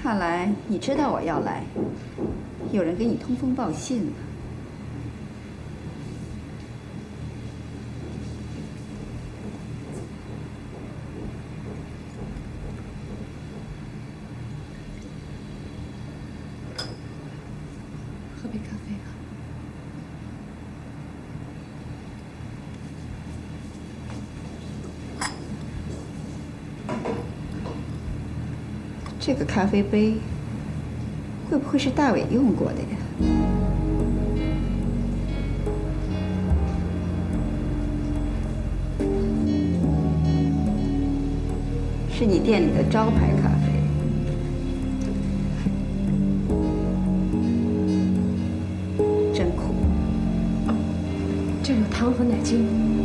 看来你知道我要来，有人给你通风报信了。 喝杯咖啡吧。 这个咖啡杯会不会是大伟用过的呀？是你店里的招牌咖啡。真苦。 这有糖和奶精。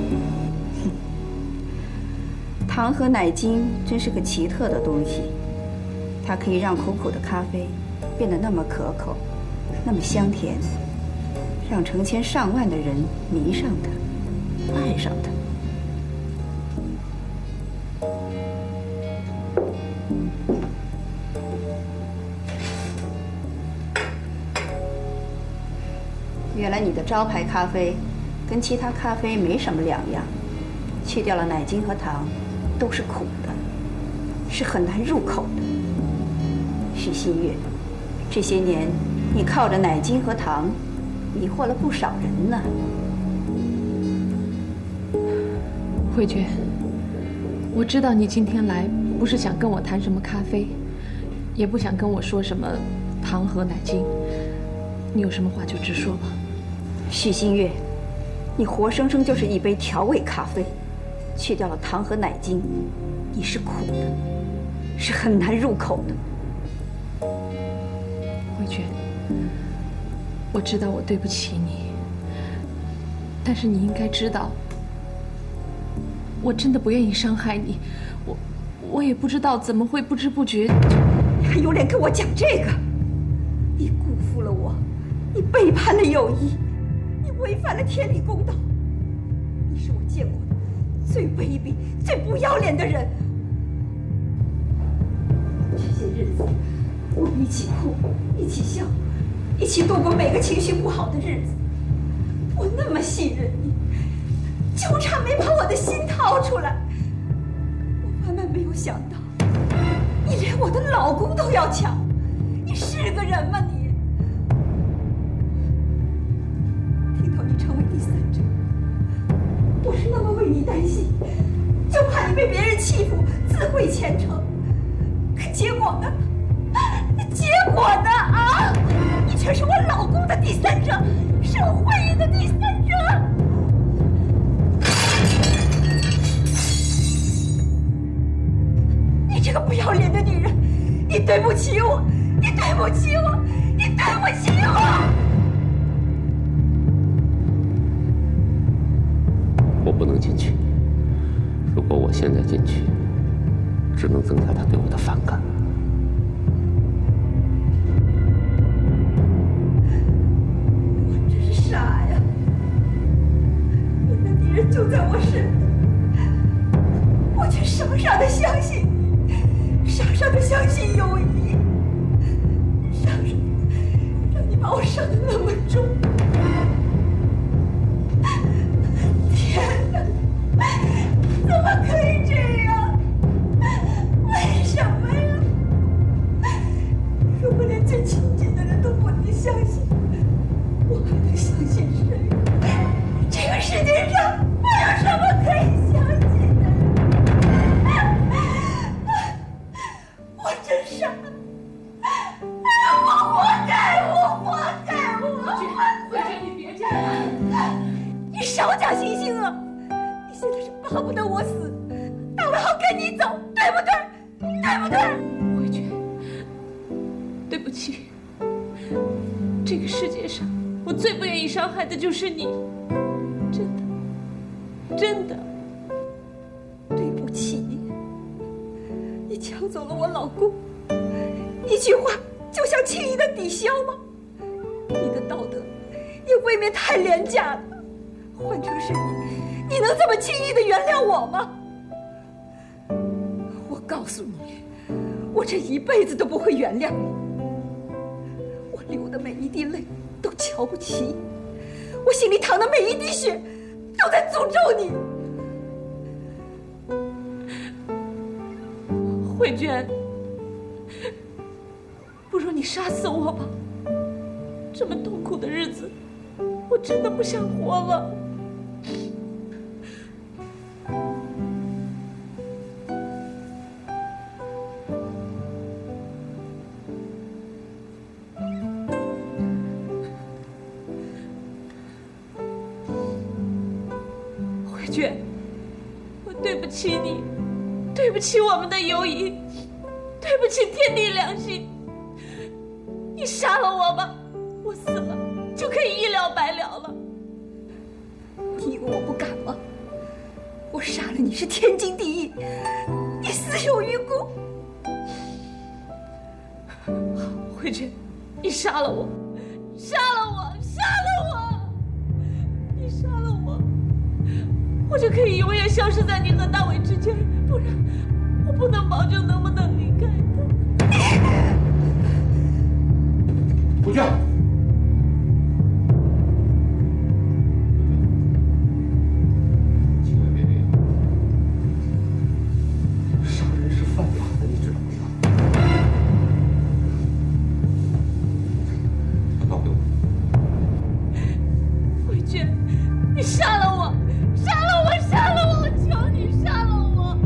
糖和奶精真是个奇特的东西。它可以让苦苦的咖啡变得那么可口，那么香甜，让成千上万的人迷上它，爱上它。原来你的招牌咖啡跟其他咖啡没什么两样，去掉了奶精和糖，都是苦的，是很难入口的。许新月，这些年你靠着奶精和糖迷惑了不少人呢。 慧娟，我知道你今天来不是想跟我谈什么咖啡，也不想跟我说什么糖和奶精，你有什么话就直说吧。 许新月，你活生生就是一杯调味咖啡，去掉了糖和奶精，你是苦的，是很难入口的。 慧娟，我知道我对不起你，但是你应该知道，我真的不愿意伤害你，我也不知道怎么会不知不觉。 你还有脸跟我讲这个？你辜负了我，你背叛了友谊，你违反了天理公道，你是我见过的最卑鄙、最不要脸的人。这些日子，我们一起哭，一起笑，一起度过每个情绪不好的日子。我那么信任你，就差没把我的心掏出来。我万万没有想到，你连我的老公都要抢，你是个人吗你？听到你成为第三者，我是那么为你担心，就怕你被别人欺负，自毁前程。可结果呢？结果呢？啊！你却是我老公的第三者，是我婚姻的第三者。你这个不要脸的女人，你对不起我，你对不起我，你对不起我。 我不能进去。如果我现在进去，只能增加他对我的反感。 我真是傻呀！我的敌人就在我身边，我却傻傻的相信你，傻傻的相信友谊，傻傻的让你把我伤得那么重。天哪！怎么可以这样？为什么呀？如果连最亲近的人都不能相信，我还能相信谁？这个世界上还有什么可以相信的？我真傻！我活该！我活该！我活该！ 慧娟，你别这样！ 你少讲星星啊！你现在是巴不得我死，大伟好跟你走，对不对？对不对？ 慧娟，对不起，这个世界上我最不愿意伤害的就是你，真的，真的。 对不起你，你抢走了我老公，一句话就想轻易的抵消吗？你的道德也未免太廉价了。换成是你，你能这么轻易的原谅我吗？我告诉你， 我这一辈子都不会原谅你。我流的每一滴泪都瞧不起你，我心里淌的每一滴血都在诅咒你。 慧娟，不如你杀死我吧！这么痛苦的日子，我真的不想活了。慧娟，我对不起你，对不起我们的友谊，对不起天地良心。你杀了我吧，我死了就可以一了百了了。 你以为我不敢吗？我杀了你是天经地义，你死有余辜。 好，慧娟，你杀了我，杀了我，杀了我！你杀了我，我就可以永远消失在你和大伟之间，不然我不能保证能不能离开他。 慧娟，千万别这样，杀人是犯法的，你知道吗？交给我。 慧娟，你杀了我，杀了我，杀了我！我求你杀了我！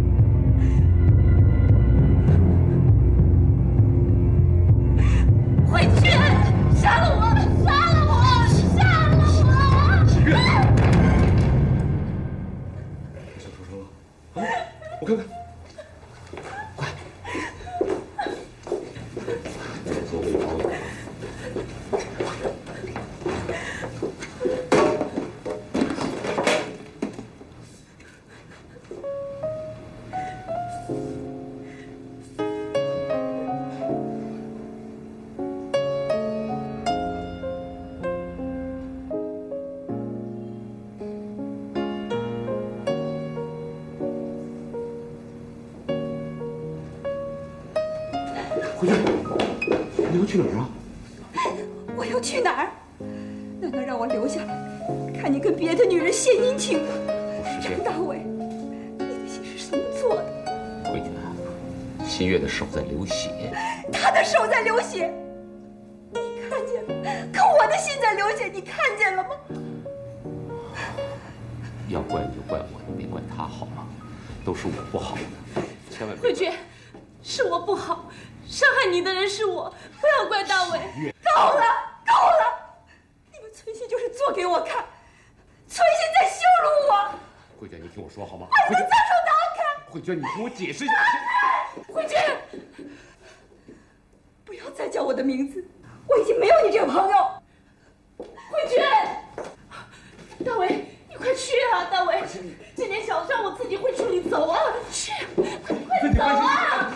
慧娟，杀了我，杀了我，杀了我！ 喜悦，想受伤了啊？我看看，快，做胃保养。慧娟，你要去哪儿啊？ 我要去哪儿？难道让我留下来，看你跟别的女人献殷勤吗？张大伟，你的心是怎么做的？ 慧娟，新月的手在流血， 他的手在流血，你看见了？可我的心在流血，你看见了吗？ 要怪你就怪我，你别怪他好吗？都是我不好的，千万别。 慧娟，是我不好，伤害你的人是我，不要怪大伟。 够了，够了！你们存心就是做给我看，存心在羞辱我。 慧娟，你听我说好吗？ 把你的脏手拿开！ 慧娟，你听我解释一下。 慧娟，不要再叫我的名字，我已经没有你这个朋友。 慧娟，大伟，你快去啊！大伟，这点小伤我自己会处理，走啊！去，快走啊！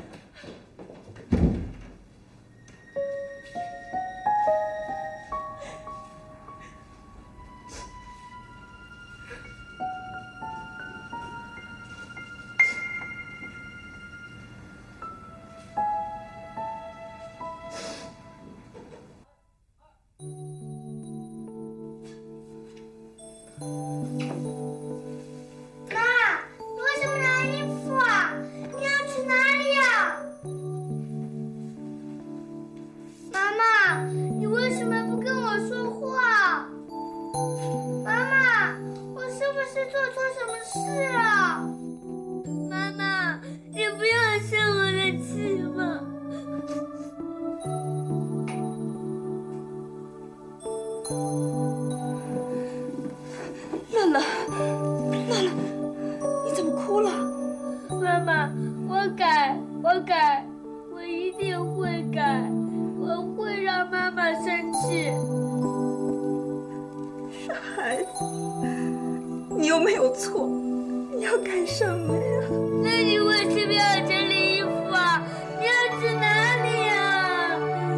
你又没有错，你要干什么呀？ 那你为什么要整理衣服啊？你要去哪里啊？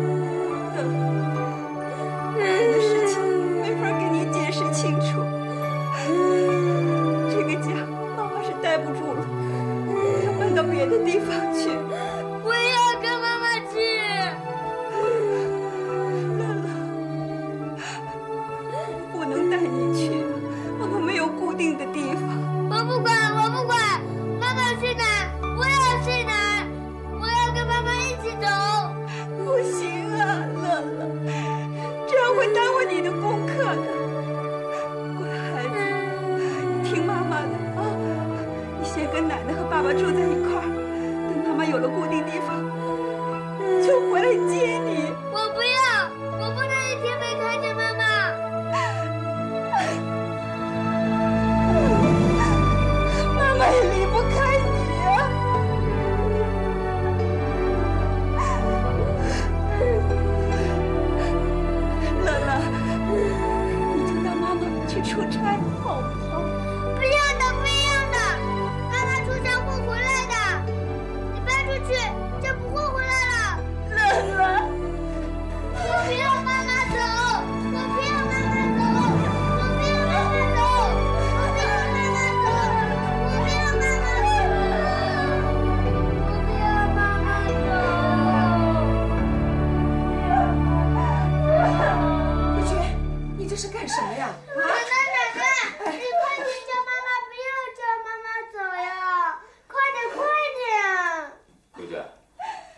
很多事情没法跟你解释清楚。这个家妈妈是待不住了，我要搬到别的地方去。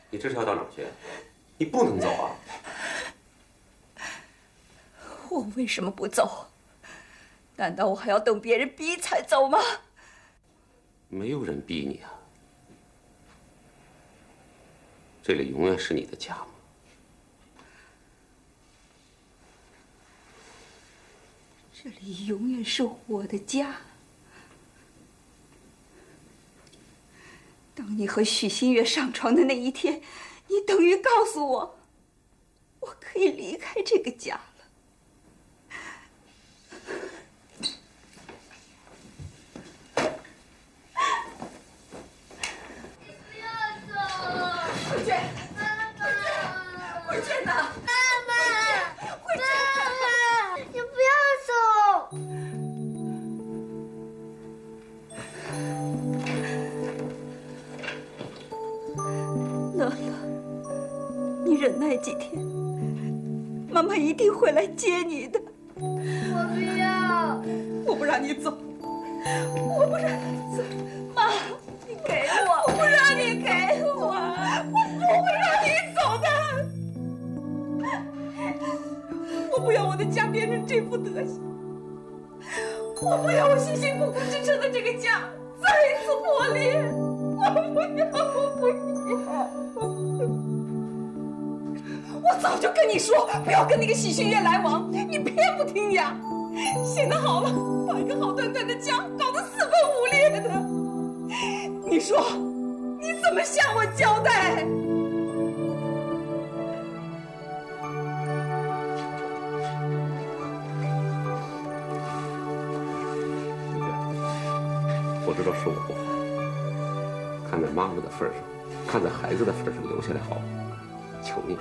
你这是要到哪儿去？你不能走啊！ 我为什么不走？难道我还要等别人逼才走吗？ 没有人逼你啊。这里永远是你的家吗？ 这里永远是我的家。当你和许新月上床的那一天，你等于告诉我，我可以离开这个家了。 不要走！ 慧娟，慧娟呢？ 妈妈， 慧娟， 你不要走！ 乐乐，你忍耐几天，妈妈一定会来接你的。 我不要！ 我不让你走，我不让你走，妈，你给我，我不让你给我，我不会让你走的。我不要我的家变成这副德行，我不要我辛辛苦苦支撑的这个家再一次破裂，我不要，我不要。我早就跟你说，不要跟那个许新月来往，你偏不听呀。现在好了，把一个好端端的家搞得四分五裂的，你说你怎么向我交代？ 我知道是我不好，看在妈妈的份上，看在孩子的份上留下来好，求你。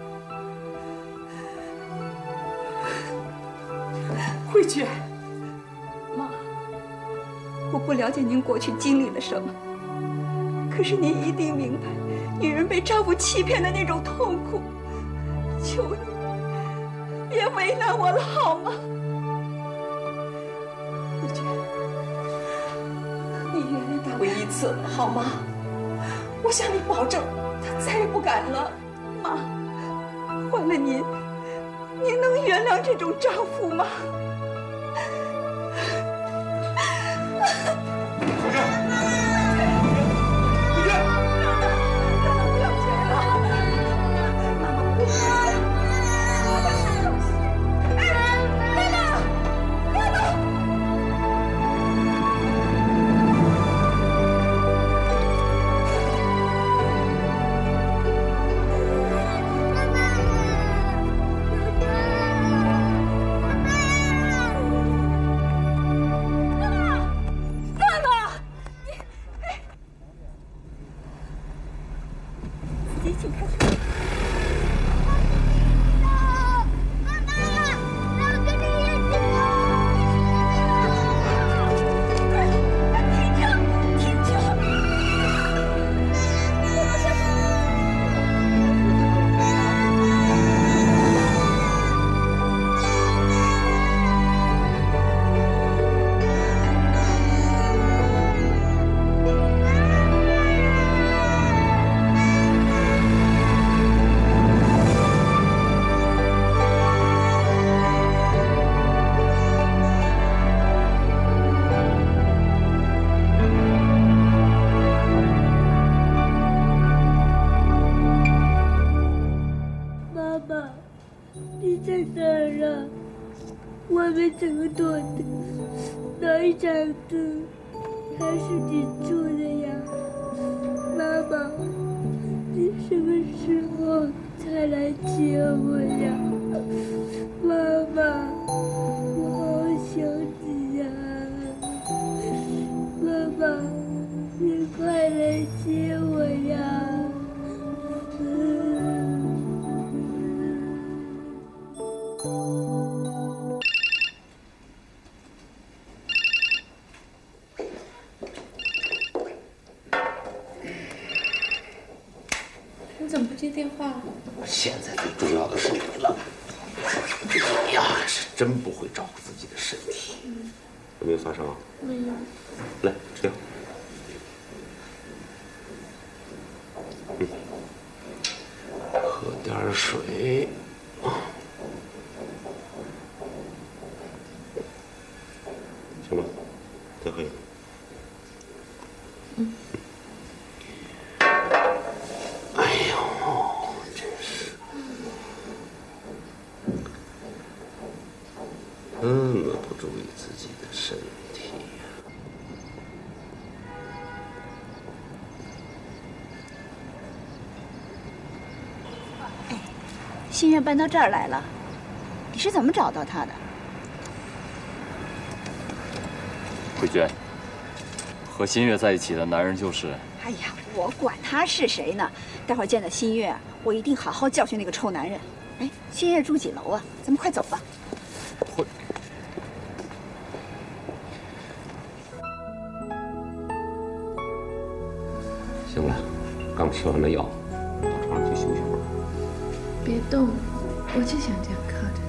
慧娟，妈，我不了解您过去经历了什么，可是您一定明白女人被丈夫欺骗的那种痛苦。求你，别为难我了，好吗？慧娟，你原谅大为一次了，好吗？我向你保证，他再也不敢了。妈，换了您，您能原谅这种丈夫吗？ 怎么躲的？哪一盏灯还是你住的呀？妈妈，你什么时候才来接我呀？妈妈，我好想你呀！妈妈，你快来接我呀！ 你怎么不接电话？ 现在最重要的是你了。你呀，是真不会照顾自己的身体。有没有发烧？ 没有。 来吃药。 点水。行了，再喝一个。哎呦，真是那么不注意自己的身体呀！ 哎，心月搬到这儿来了，你是怎么找到他的？ 慧娟，和新月在一起的男人就是…… 哎呀，我管他是谁呢！待会儿见到新月，我一定好好教训那个臭男人。哎，新月住几楼啊？咱们快走吧。 慧， 行了，刚吃完了药，到床上去休息会儿。 别动，我就想这样靠着。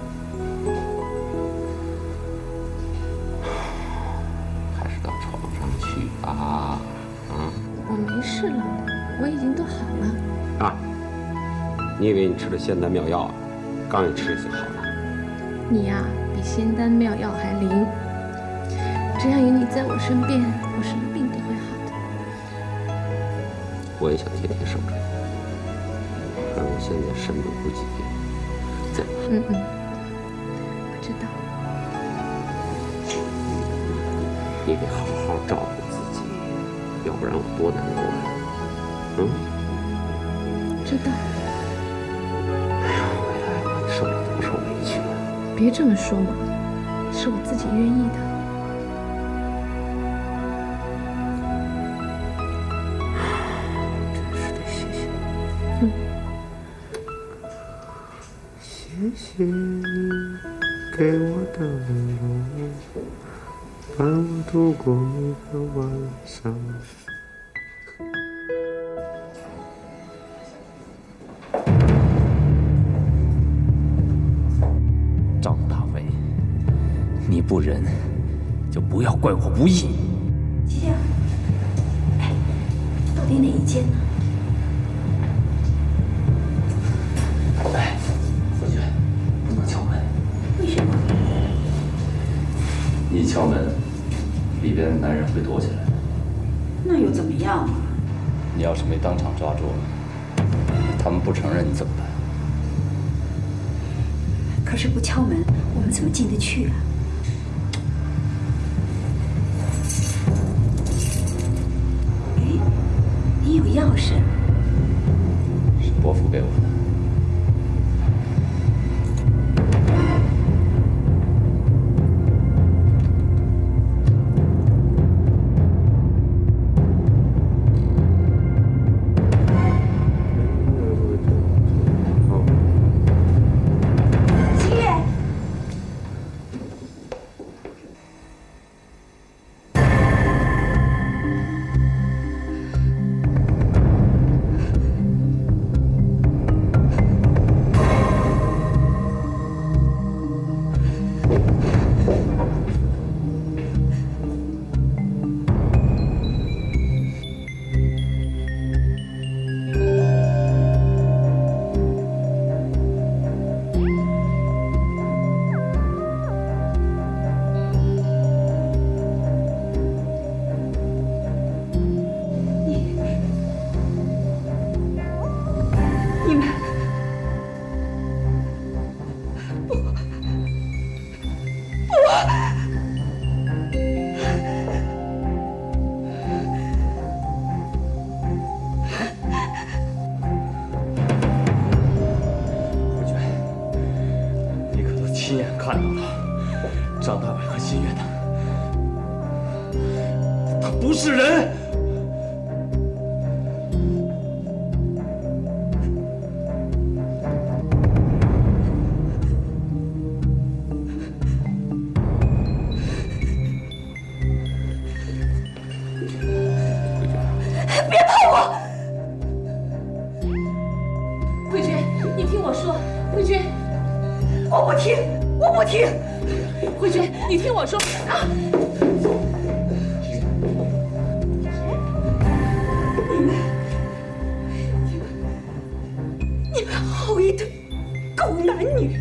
还是到床上去吧。 我没事了，我已经都好了。 啊，你以为你吃了仙丹妙药啊？刚一吃就好了。 你呀，比仙丹妙药还灵。只要有你在我身边，我什么病都会好的。 我也想天天守着你，但我现在身不由己。再不说， 我知道。 你得好好照顾自己，要不然我多难过呀。 知道。 哎呀，我受了多少委屈啊！ 别这么说嘛，是我自己愿意的。 真是的，谢谢你。谢谢你给我的温柔，伴我度过每个晚上。 张大伟，你不仁，就不要怪我不义。 吉祥，哎，到底哪一间呢？ 哎，慧娟，不能敲门。 为什么？ 你一敲门，里边的男人会躲起来。 那又怎么样啊？ 你要是没当场抓住，他们不承认你怎么办？ 可是不敲门，我们怎么进得去啊？哎，你有钥匙？ 是伯父给我的。亲眼看到了张大伟和新月的，他不是人。 别碰我！ 慧娟，你听我说，慧娟， 我不听，我不听。 慧娟，你听我说啊！ 你们好一对狗男女。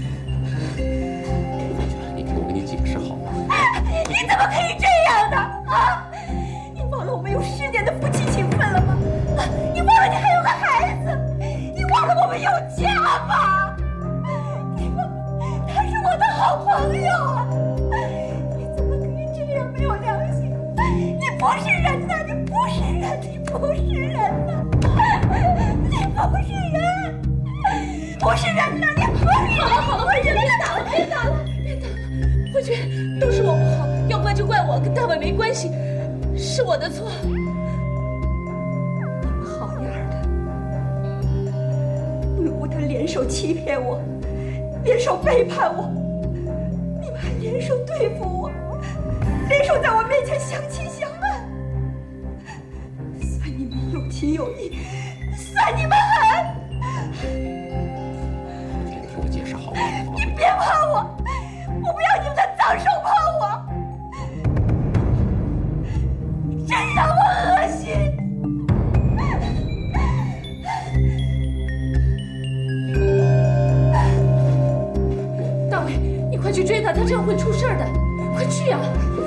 你听我跟你解释好吗？ 你怎么可以这样呢？啊！你忘了我们有10年的夫妻情分了吗？啊！你忘了你还有个孩子？你忘了我们有家吗？你忘了他是我的好朋友啊！你怎么可以这样没有良心？你不是人呐！你不是人！你不是人呐！你不是人！不是人呐！你不是人！ 好了，慧娟，别打了，别打了，别打了！慧娟，都是我不好，要怪就怪我，跟大伟没关系，是我的错。 你们好样的！你们不但联手欺骗我，联手背叛我，你们还联手对付我，联手在我面前相亲相爱，算你们有情有义，算你们狠！ 你听我解释好吗？ 你别碰我！我不要你们的脏手碰我！真让我恶心！ 大伟，你快去追他，他这样会出事的，快去呀！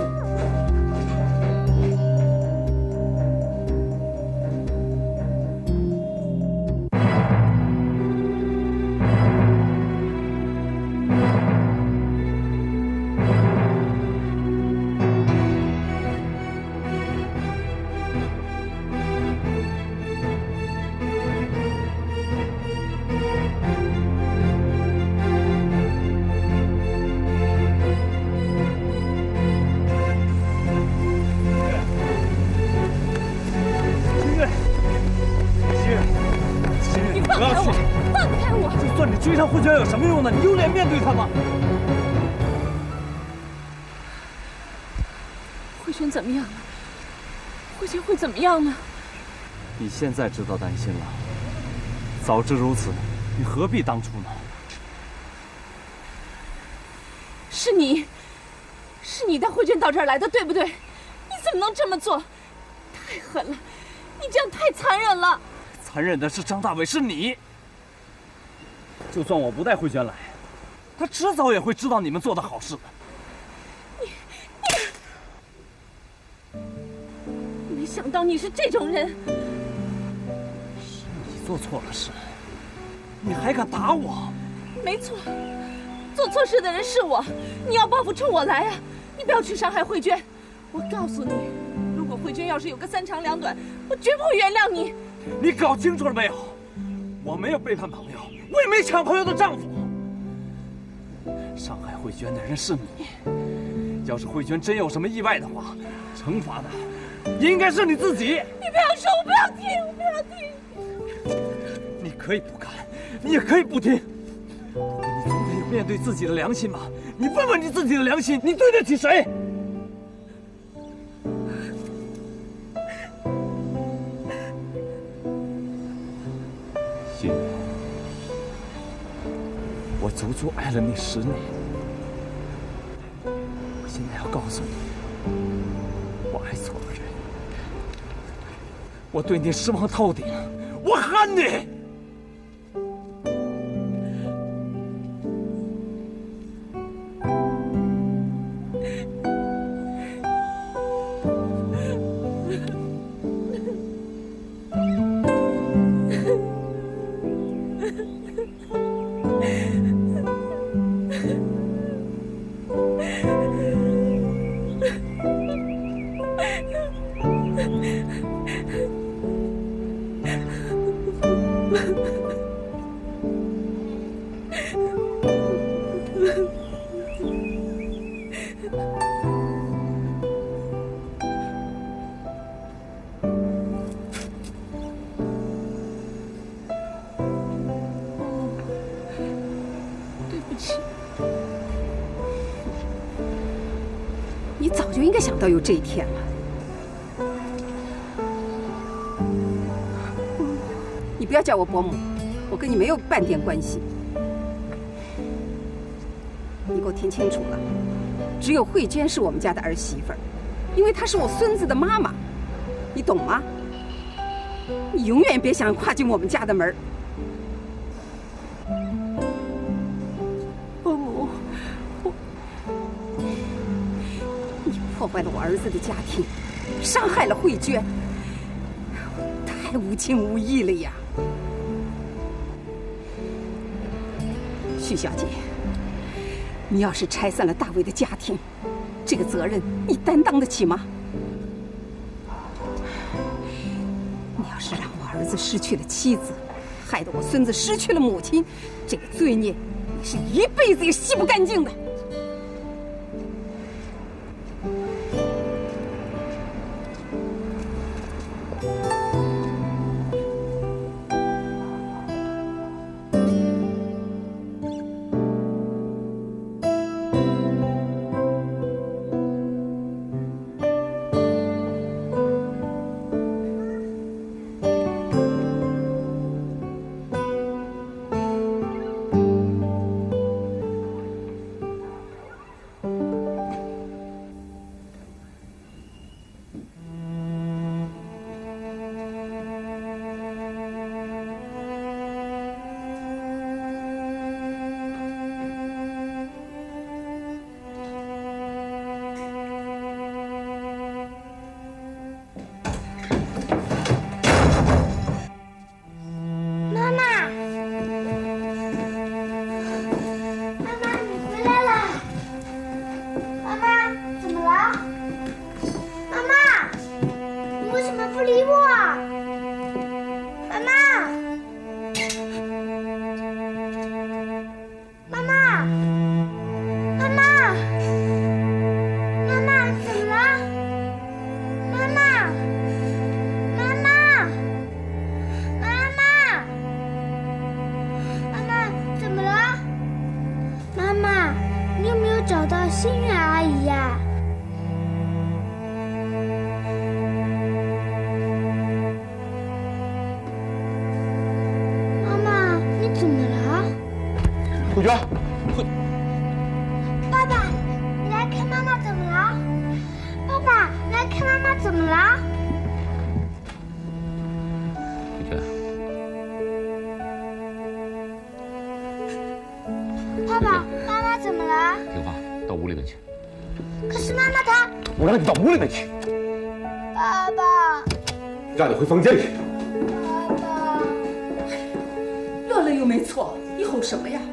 追上慧娟有什么用呢？你有脸面对她吗？ 慧娟怎么样了？慧娟会怎么样呢？ 你现在知道担心了，早知如此，你何必当初呢？ 是你带慧娟到这儿来的，对不对？你怎么能这么做？太狠了！你这样太残忍了。 残忍的是张大伟，是你。就算我不带慧娟来，他迟早也会知道你们做的好事的。 你没想到你是这种人。 是你做错了事，你还敢打我？ 没错，做错事的人是我，你要报复冲我来啊！你不要去伤害慧娟。我告诉你，如果慧娟要是有个3长2短，我绝不会原谅你。 你搞清楚了没有？我没有背叛朋友，我也没抢朋友的丈夫。伤害慧娟的人是你。要是慧娟真有什么意外的话，惩罚的也应该是你自己。 你不要说，我不要听，我不要听。 你可以不看，你也可以不听。不过你总得有面对自己的良心吧？你问问你自己的良心，你对得起谁？心月，我足足爱了你10年。我现在要告诉你，我爱错了人，我对你失望透顶，我恨你。 你早就应该想到有这一天了。你不要叫我伯母，我跟你没有半点关系。你给我听清楚了，只有慧娟是我们家的儿媳妇儿，因为她是我孙子的妈妈，你懂吗？你永远别想跨进我们家的门。 破坏了我儿子的家庭，伤害了慧娟，太无情无义了呀！徐小姐，你要是拆散了大卫的家庭，这个责任你担当得起吗？你要是让我儿子失去了妻子，害得我孙子失去了母亲，这个罪孽你是一辈子也洗不干净的。 让你回房间去。 爸爸，乐乐又没错，你吼什么呀？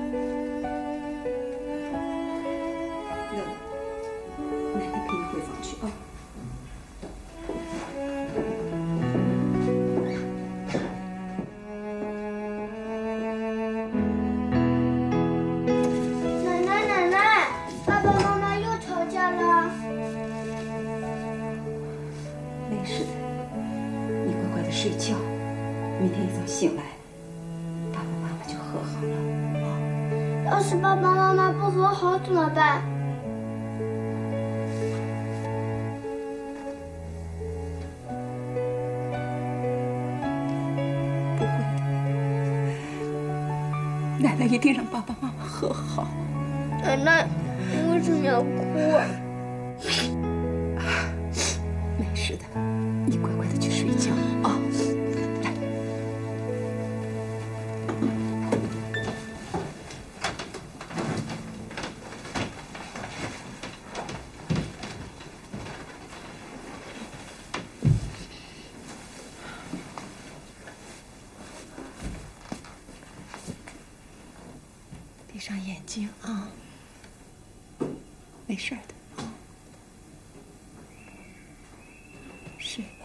乐乐，奶奶陪你回房去啊。 奶奶，爸爸妈妈又吵架了。 没事的。睡觉，明天一早醒来，爸爸妈妈就和好了。 要是爸爸妈妈不和好怎么办？ 不会的，奶奶一定让爸爸妈妈和好。 奶奶，你为什么要哭啊？ 没事的，你乖乖的去睡觉啊。闭上眼睛啊，没事的啊，睡吧。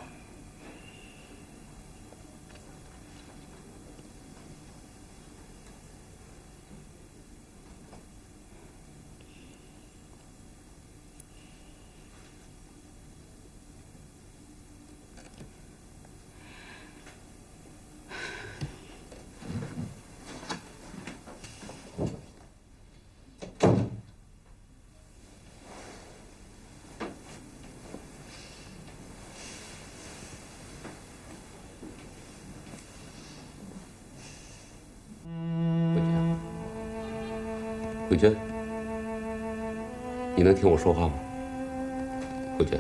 慧娟，你能听我说话吗？慧娟，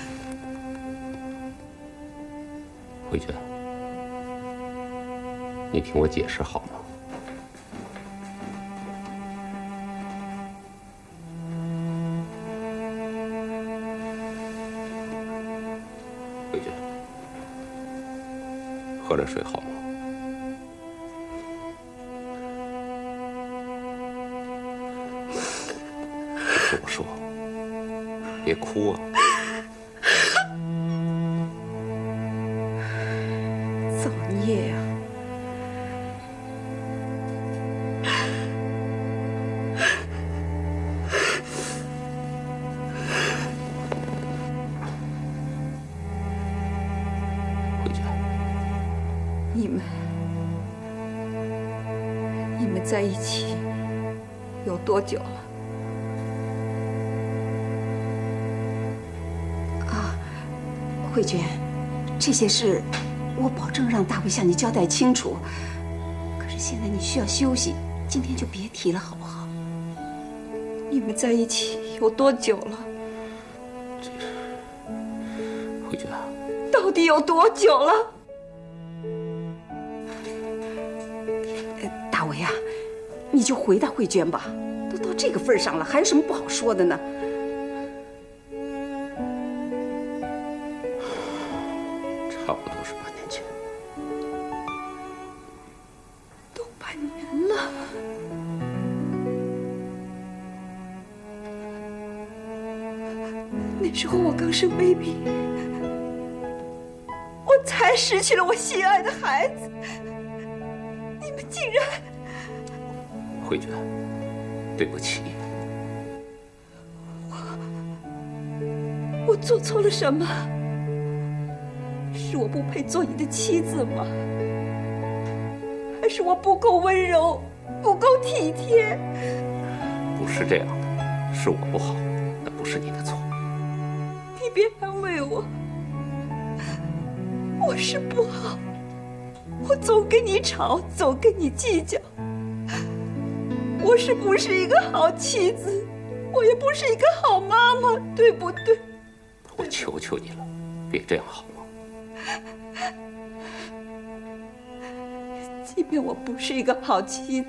慧娟，你听我解释好吗？ 着睡好吗？跟我说，别哭啊！ 造孽呀！ 慧娟， 你们在一起有多久了？啊，慧娟，这些事我保证让大卫向你交代清楚。可是现在你需要休息，今天就别提了，好不好？你们在一起有多久了？ 慧娟， 到底有多久了？大为啊，你就回答慧娟吧，都到这个份上了，还有什么不好说的呢？ 差不多是8年前。 都8年了。那时候我刚生 baby， 我才失去了我心爱的孩子，你们竟然…… 慧娟，对不起。 我做错了什么？是我不配做你的妻子吗？还是我不够温柔，不够体贴？ 不是这样的，是我不好，那不是你的错。 你别安慰我，我是不好，我总跟你吵，总跟你计较。我是不是一个好妻子？我也不是一个好妈妈，对不对？ 我求求你了，别这样好吗？ 即便我不是一个好妻子，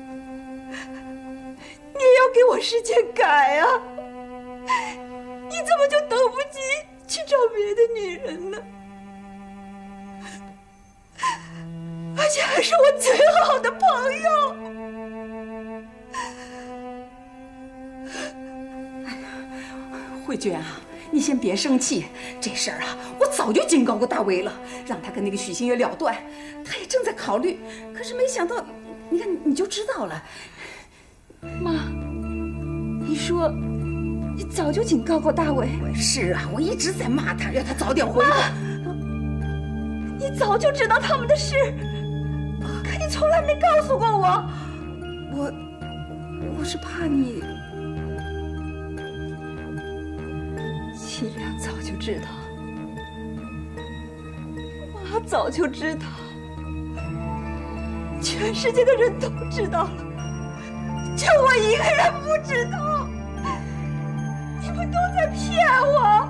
你也要给我时间改啊！你怎么就等不及去找别的女人呢？而且还是我最好的朋友。慧娟啊，你先别生气，这事儿啊，我早就警告过大为了，让他跟那个许新月了断，他也正在考虑。可是没想到，你看你就知道了。妈，你说你早就警告过大为？是啊，我一直在骂他，让他早点回来。你早就知道他们的事，可你从来没告诉过我。我是怕你。齐良早就知道，妈早就知道，全世界的人都知道了，就我一个人不知道。你们都在骗我，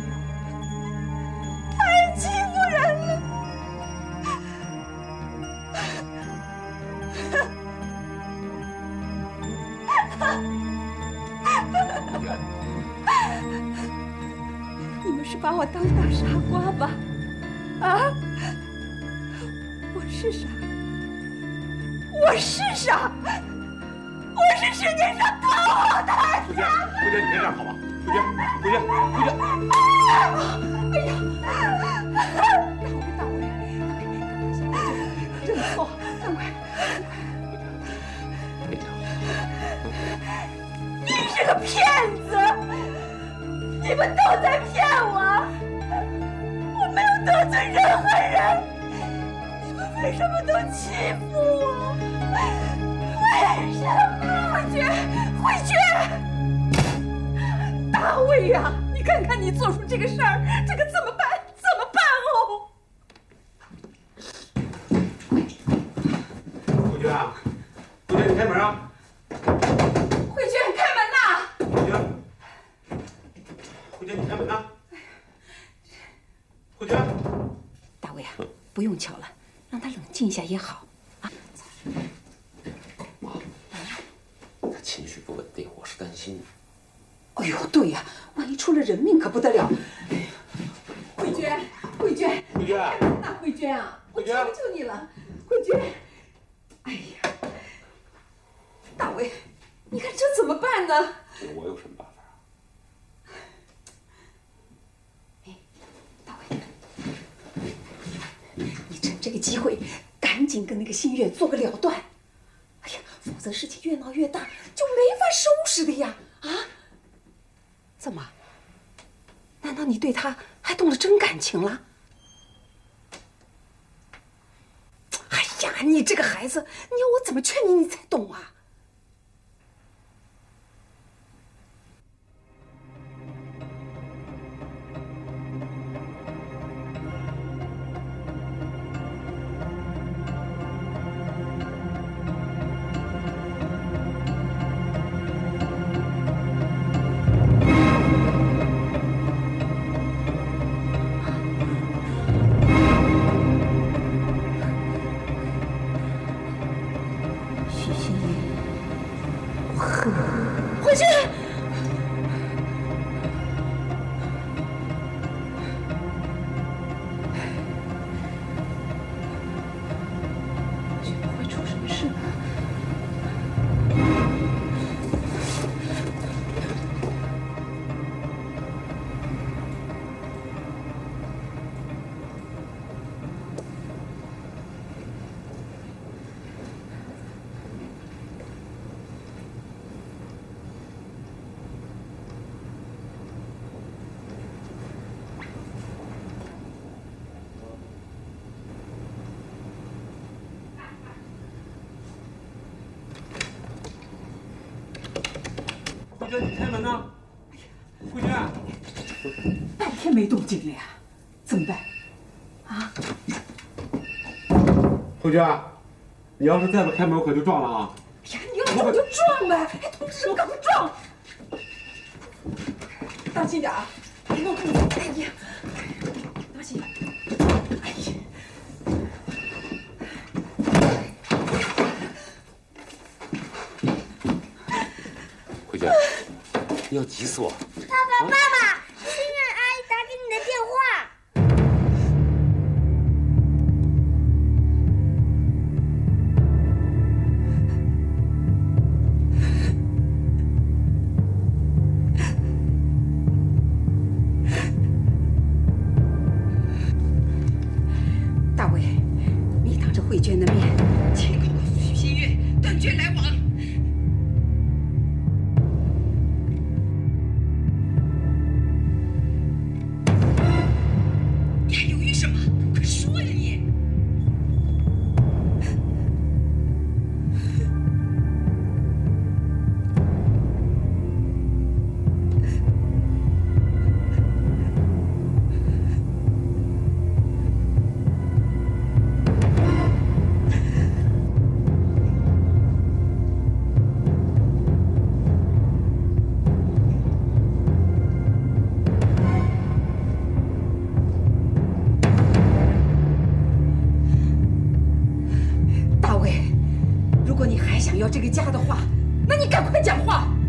太欺负人了。你们是把我当大傻瓜吧？啊！我是傻，我是傻，我是世界上最好的傻。 慧娟，慧娟，你别这样好吧？慧娟，慧娟，慧娟！ 哎呀！大为，认错，大为。你是个骗子！你们都在骗我！我没有得罪任何人，你们为什么都欺负我？为什么？慧娟，大卫呀，你看看你做出这个事儿，这可怎么办？怎么办哦？ 慧娟啊，慧娟，你开门啊！ 慧娟，开门呐！ 慧娟。慧娟，你开门啊！慧娟， 大卫啊，不用敲了，让他冷静一下也好啊。 妈，他情绪不稳定，我是担心。 哎呦，对呀，万一出了人命可不得了。慧娟，慧娟， 慧娟， 那慧娟啊，我我求求你了，慧娟！哎呀，大伟，你看这怎么办呢？ 我有什么办法啊？ 哎，大伟，你趁这个机会赶紧跟那个新月做个了断。哎呀，否则事情越闹越大，就没法收拾的呀！啊？怎么？难道你对他还动了真感情了？哎呀，你这个孩子，你要我怎么劝你，你才懂啊？慧娟，不会出什么事吧？ 慧娟，你开门呢？慧娟， 半天没动静了呀，怎么办？啊？ 慧娟，你要是再不开门，我可就撞了啊！ 哎呀，你要撞就撞呗！哎，同志们，赶快撞！当心点啊！别弄肚子！哎呀，当心！哎呀！ 慧娟，你要急死我！ 爸爸，新月阿姨打给你的电话。 大伟，你当着慧娟的面，请告诉许新月断绝来往。你还犹豫什么？快说呀你！大伟，如果你还想要这个家的话，那你赶快讲话。